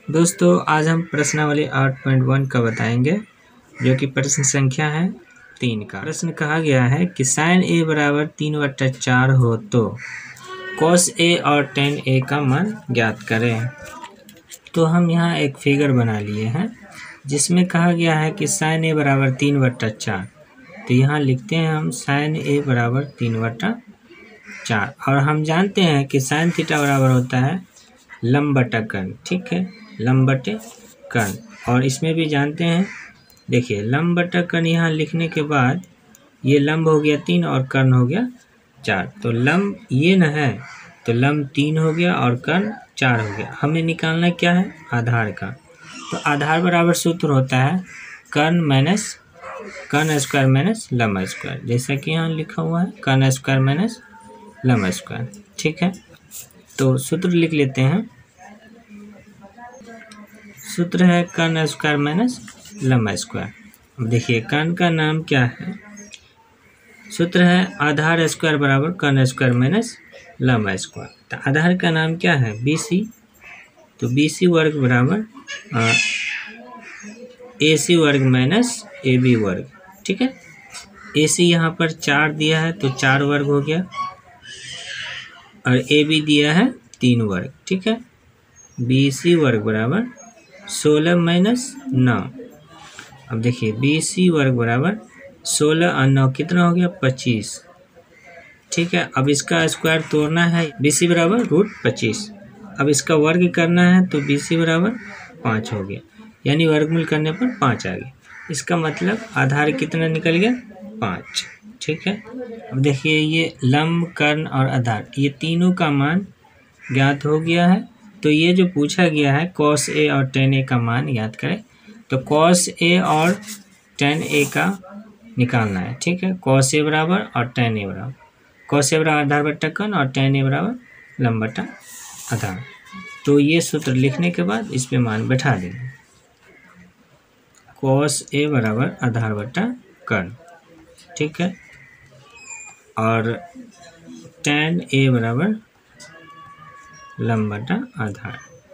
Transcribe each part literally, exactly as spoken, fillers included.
दोस्तों आज हम प्रश्नावली आठ पॉइंट वन का बताएंगे, जो कि प्रश्न संख्या है तीन का। प्रश्न कहा गया है कि साइन ए बराबर तीन बट्टा चार हो तो कॉस ए और टेन ए का मान ज्ञात करें। तो हम यहाँ एक फिगर बना लिए हैं जिसमें कहा गया है कि साइन ए बराबर तीन बट्टा चार। तो यहाँ लिखते हैं हम साइन ए बराबर तीन बट्टा चार, और हम जानते हैं कि साइन थीटा बराबर होता है लंब बटा कर्ण। ठीक है, लंब बटे कर्ण। और इसमें भी जानते हैं, देखिए लंब बटा कर्ण यहाँ लिखने के बाद ये लंब हो गया तीन और कर्ण हो गया चार। तो लंब ये न है तो लंब तीन हो गया और कर्ण चार हो गया। हमें निकालना क्या है, आधार का। तो आधार बराबर सूत्र होता है कर्ण माइनस कर्ण स्क्वायर माइनस लंब स्क्वायर, जैसा कि यहाँ लिखा हुआ है कर्ण स्क्वायर माइनस लंब स्क्वायर। ठीक है, तो सूत्र लिख लेते हैं। सूत्र है कर्ण स्क्वायर माइनस लंब स्क्वायर। अब देखिए कर्ण का नाम क्या है, सूत्र है आधार स्क्वायर बराबर कर्ण स्क्वायर माइनस लंब स्क्वायर। तो आधार का नाम क्या है, बी सी। तो बी सी वर्ग बराबर ए सी वर्ग माइनस ए बी वर्ग। ठीक है, ए सी यहाँ पर चार दिया है तो चार वर्ग हो गया, और ए बी दिया है तीन वर्ग। ठीक है, बी सी वर्ग बराबर सोलह माइनस नौ। अब देखिए बी सी वर्ग बराबर सोलह और नौ कितना हो गया, पच्चीस। ठीक है, अब इसका स्क्वायर तोड़ना है, बी सी बराबर रूट पच्चीस। अब इसका वर्ग करना है तो बी सी बराबर पाँच हो गया, यानी वर्गमूल करने पर पाँच आ गया। इसका मतलब आधार कितना निकल गया, पाँच। ठीक है, अब देखिए ये लंब कर्ण और आधार ये तीनों का मान ज्ञात हो गया है। तो ये जो पूछा गया है कॉस ए और टेन ए का मान ज्ञात करें, तो कॉस ए और टेन ए का निकालना है। ठीक है, कॉस ए बराबर और टेन ए बराबर, कॉस ए बराबर आधार बट्टा कर्ण और टेन ए बराबर लंब बट्टा आधार। तो ये सूत्र लिखने के बाद इस पे मान बैठा देंगे। कॉस ए बराबर आधार बट्टा कर्ण, ठीक है, और टेन ए बराबर लंब बटा आधार।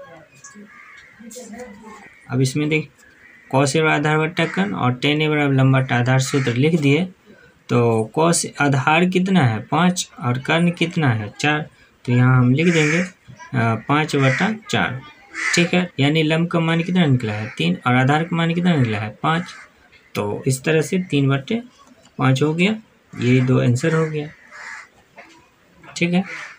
अब इसमें देख कॉस ए बराबर आधार बट्टा कर्ण और टेन ए बराबर लंब बटा आधार सूत्र लिख दिए। तो कॉस आधार कितना है, पाँच, और कर्ण कितना है, चार। तो यहाँ हम लिख देंगे पाँच बटा चार। ठीक है, यानी लंब का मान कितना निकला है, तीन, और आधार का मान कितना निकला है, पाँच। तो इस तरह से तीन बटे पाँच हो गया, ये दो आंसर हो गया। ठीक है।